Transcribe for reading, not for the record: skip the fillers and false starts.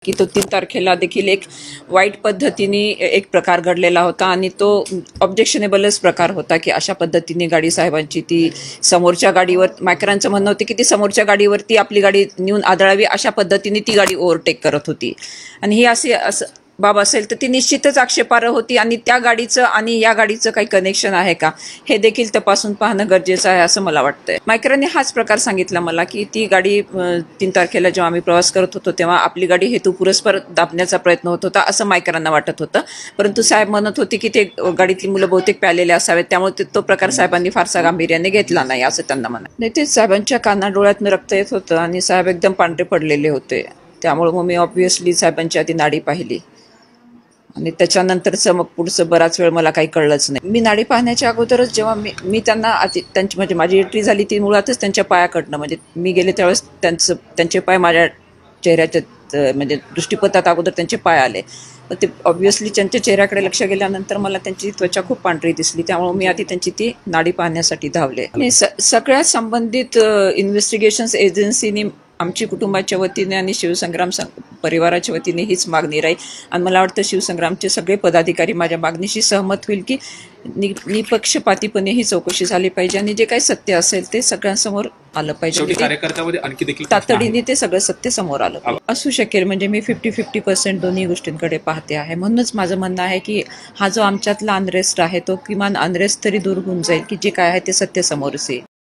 की तो 3 तारखेला देखील एक वाईट पद्धतीने एक प्रकार घडलेला होता आणि तो ऑब्जेक्शनेबलच प्रकार होता की अशा पद्धतीने गाडी साहेबांची ती समोरच्या गाडीवर मायकरांचं म्हणणं होतं की ती समोरच्या गाडीवरती आपली गाडी नेऊन आदळावी अशा पद्धतीने ती गाडी ओव्हरटेक करत होती आणि ही असं बाब असेल तर ती निश्चितच आक्षेपार्ह होती आणि त्या गाडीचं आणि या गाडीचं काही कनेक्शन आहे का हे देखील तपासून पाहणं गरजेचं आहे असं मला वाटतंय. मायकरांनी हाच प्रकार सांगितला मला की ती गाडी 3 तारखेला जेव्हा आम्ही प्रवास करत होतो तेव्हा आपली गाडी हेतुपुरस्पर दाबण्याचा प्रयत्न होत होता असं मायकरांना वाटत होतं, परंतु साहेब म्हणत होते की ते गाडीतली मुलं बहुतेक प्यालेले असावेत त्यामुळे तो प्रकार साहेबांनी फारसा गांभीर्याने घेतला नाही असं त्यांना म्हणा. नाही ते साहेबांच्या कानाडोळ्यातनं रक्त येत होतं आणि साहेब एकदम पांढरे पडलेले होते, त्यामुळे मग मी ऑब्व्हियसली साहेबांची आधी नाडी पाहिली आणि त्याच्यानंतरचं मग पुढचं बराच वेळ मला काही कळलंच नाही. मी नाडी पाहण्याच्या अगोदरच जेव्हा मी त्यांना त्यांची म्हणजे माझी एंट्री झाली ती मुळातच त्यांच्या पायाकडनं, म्हणजे मी गेले त्यावेळेस त्यांचे पाय माझ्या चेहऱ्याच्या म्हणजे दृष्टीपथात अगोदर त्यांचे पाय आले, तर ते ऑब्व्हियसली त्यांच्या चेहऱ्याकडे लक्ष गेल्यानंतर मला त्यांची त्वचा खूप पांढरी दिसली, त्यामुळे मी आधी त्यांची ती नाडी पाहण्यासाठी धावले. आणि सगळ्या संबंधित इन्व्हेस्टिगेशन्स एजन्सीनी आमची कुटुंबाच्या वतीने आणि शिवसंग्राम परिवाराच्या वतीने हीच मागणी राहील आणि मला वाटतं शिवसंग्रामचे सगळे पदाधिकारी माझ्या मागणीशी सहमत होईल की निपक्षपातीपणे ही चौकशी झाली पाहिजे आणि जे काही सत्य असेल ते सगळ्यांसमोर आलं पाहिजे. कार्यकर्त्यामध्ये आणखी देखील तातडीने ते सगळं सत्य समोर आलं असू शकेल, म्हणजे मी 50-50% दोन्ही गोष्टींकडे पाहते आहे. म्हणूनच माझं म्हणणं आहे की हा जो आमच्यातला अनरेस्ट आहे तो किमान अनरेस्ट तरी दूर होऊन जाईल की जे काय आहे ते सत्य समोर येईल.